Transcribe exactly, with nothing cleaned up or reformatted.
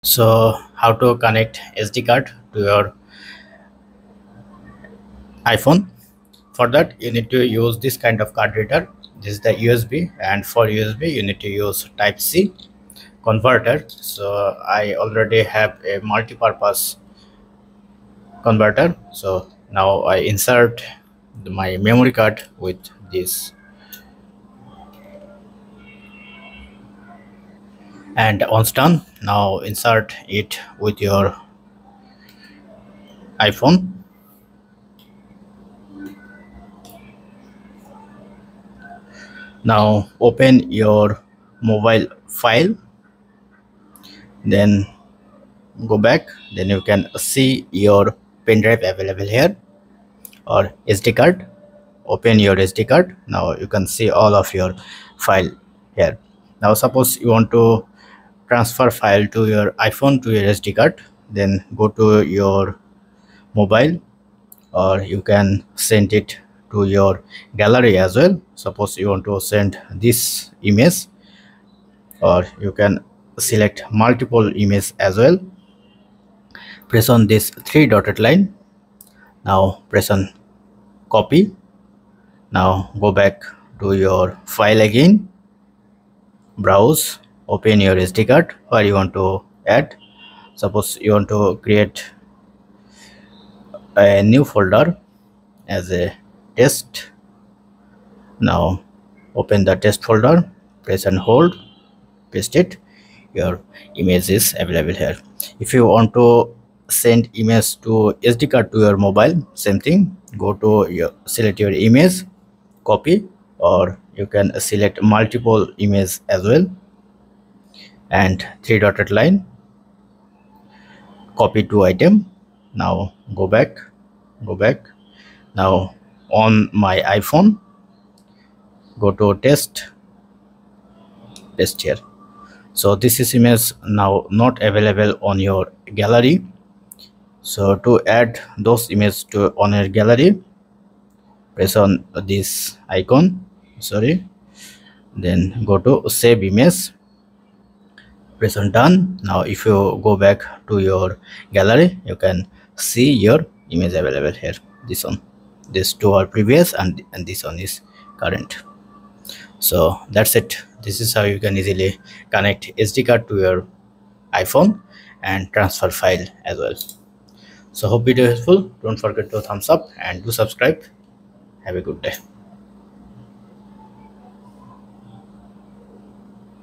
So how to connect S D card to your iPhone? For that you need to use this kind of card reader. This is the U S B, and for U S B you need to use type C converter. So I already have a multi-purpose converter. So now I insert my memory card with this, and once done, now insert it with your iPhone. Now open your mobile file, then go back, then you can see your pen drive available here, or S D card. Open your S D card. Now you can see all of your file here. Now suppose you want to transfer file to your iPhone to your S D card, then go to your mobile, or you can send it to your gallery as well. Suppose you want to send this image, or you can select multiple images as well. Press on this three dotted line. Now press on copy. Now go back to your file again, browse, open your S D card where you want to add. Suppose you want to create a new folder as a test. Now open the test folder, press and hold, paste it. Your image is available here. If you want to send image to S D card to your mobile, same thing. Go to your select your image, copy, or you can select multiple images as well, and three dotted line, copy to item. Now go back, go back. Now on my iPhone, go to test, paste here. So this is image now not available on your gallery. So to add those images to on your gallery, press on this icon, sorry, then go to save image, press on done. Now if you go back to your gallery, you can see your image available here. This one, these two are previous, and, and this one is current. So that's it. This is how you can easily connect S D card to your iPhone and transfer file as well. So hope video helpful. Don't forget to thumbs up and do subscribe. Have a good day.